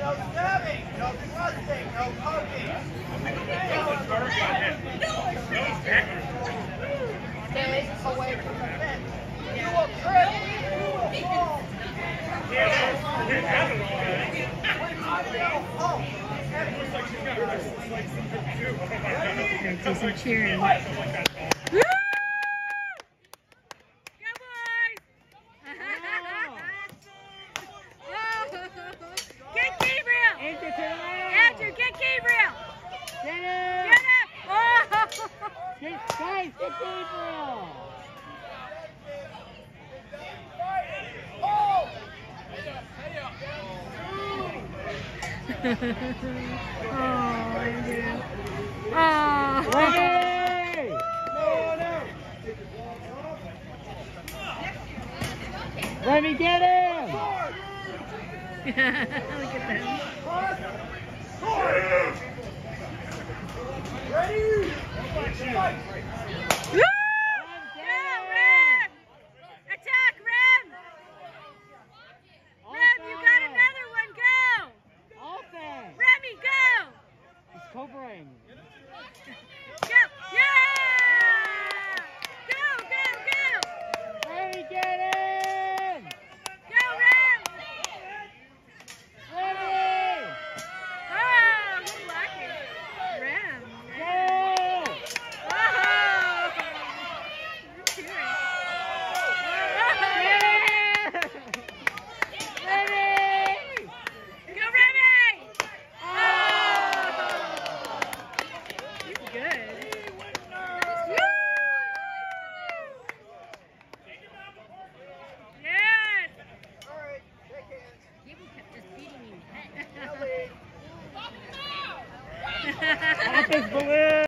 No stabbing, no thrusting, no poking. Stay away from the fence. You will trip. You will fall. Do some cheering. Woo! Go boys! Get Gabriel! Andrew, get Gabriel! Get him! Get him! Oh! Guys, get Gabriel! Oh, Andrew. Oh. Hey! Let me get him! Look at them. Ready? Woo! Go, Rem! Attack, Rem! Rem, you got another one, go! Offense! Remy, go! He's covering. Go! Yeah! Go, go, go! Let me get him! Go, Rem! Let me! Oh, good lucky. Rem. Go! Oh! You're cheering. Go, Remy! Oh! He's good. Yes! All right, shake hands. Gable kept just beating me. Ellie. Pop his balloon!